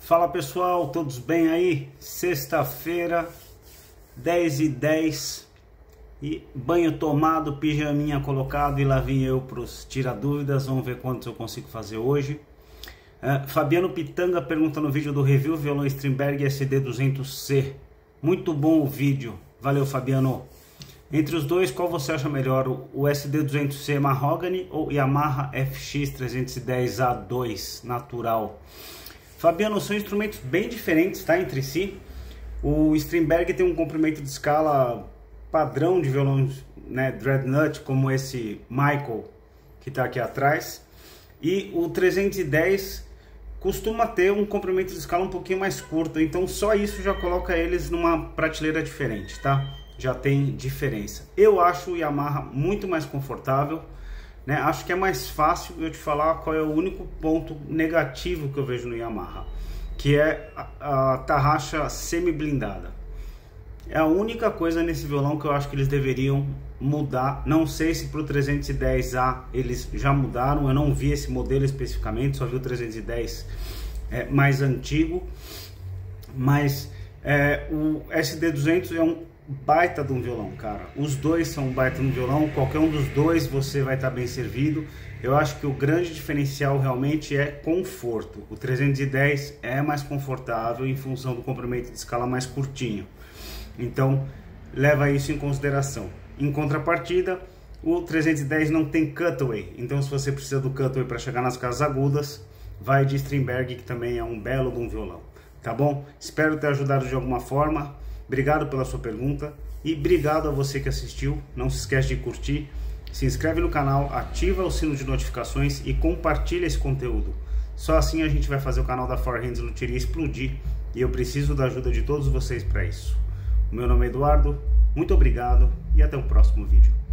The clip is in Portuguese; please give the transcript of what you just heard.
Fala pessoal, todos bem aí? Sexta-feira, 10h10 e banho tomado, pijaminha colocado e lá vim eu para os tira dúvidas. Vamos ver quantos eu consigo fazer hoje. Fabiano Pitanga pergunta no vídeo do review violão Strindberg SD200C. Muito bom o vídeo, valeu Fabiano. Entre os dois, qual você acha melhor, o SD200C Mahogany ou Yamaha FX310A2 natural? Fabiano, são instrumentos bem diferentes, tá, entre si. O Strindberg tem um comprimento de escala padrão de violão, né, Dreadnought, como esse Michael que está aqui atrás. E o 310 costuma ter um comprimento de escala um pouquinho mais curto, então só isso já coloca eles numa prateleira diferente, tá? Já tem diferença. Eu acho o Yamaha muito mais confortável, né? Acho que é mais fácil eu te falar qual é o único ponto negativo que eu vejo no Yamaha, que é a tarraxa semi-blindada. É a única coisa nesse violão que eu acho que eles deveriam mudar. Não sei se para o 310A eles já mudaram, eu não vi esse modelo especificamente, só vi o 310 mais antigo. Mas o SD200 é um baita de um violão, cara. Os dois são um baita de um violão, qualquer um dos dois você vai estar bem servido. Eu acho que o grande diferencial realmente é conforto. O 310 é mais confortável em função do comprimento de escala mais curtinho. Então, leva isso em consideração. Em contrapartida, o 310 não tem cutaway. Então, se você precisa do cutaway para chegar nas casas agudas, vai de Strindberg, que também é um belo de um violão. Tá bom? Espero ter ajudado de alguma forma. Obrigado pela sua pergunta e obrigado a você que assistiu. Não se esquece de curtir, se inscreve no canal, ativa o sino de notificações e compartilha esse conteúdo. Só assim a gente vai fazer o canal da Four Hands Luthieria explodir e eu preciso da ajuda de todos vocês para isso. O meu nome é Eduardo, muito obrigado e até o próximo vídeo.